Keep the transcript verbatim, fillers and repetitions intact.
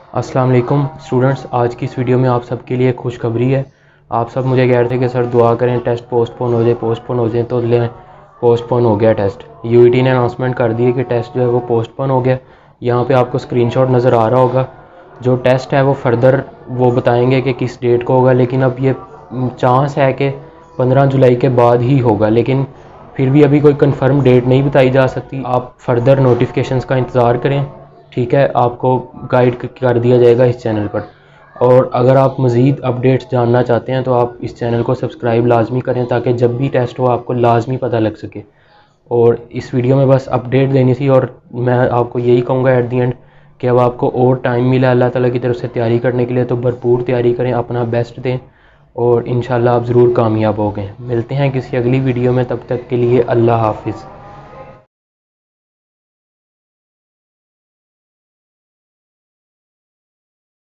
अस्सलाम वालेकुम स्टूडेंट्स, आज की इस वीडियो में आप सबके लिए खुशखबरी है। आप सब मुझे कह रहे थे कि सर दुआ करें टेस्ट पोस्टपोन हो जाए पोस्टपोन हो जाए तो ले पोस्टपोन हो गया टेस्ट। यूईटी ने अनाउंसमेंट कर दी है कि टेस्ट जो है वो पोस्टपोन हो गया। यहाँ पे आपको स्क्रीनशॉट नज़र आ रहा होगा। जो टेस्ट है वो फर्दर वो बताएंगे कि किस डेट को होगा, लेकिन अब ये चांस है कि पंद्रह जुलाई के बाद ही होगा, लेकिन फिर भी अभी कोई कंफर्म डेट नहीं बताई जा सकती। आप फर्दर नोटिफिकेशंस का इंतज़ार करें, ठीक है। आपको गाइड कर दिया जाएगा इस चैनल पर। और अगर आप मज़ीद अपडेट्स जानना चाहते हैं तो आप इस चैनल को सब्सक्राइब लाजमी करें, ताकि जब भी टेस्ट हो आपको लाजमी पता लग सके। और इस वीडियो में बस अपडेट देनी थी, और मैं आपको यही कहूँगा एट दी एंड कि अब आपको और टाइम मिला अल्लाह ताला की तरफ से तैयारी करने के लिए, तो भरपूर तैयारी करें, अपना बेस्ट दें और इंशाल्लाह आप ज़रूर कामयाब होंगे। मिलते हैं किसी अगली वीडियो में, तब तक के लिए अल्लाह हाफिज़।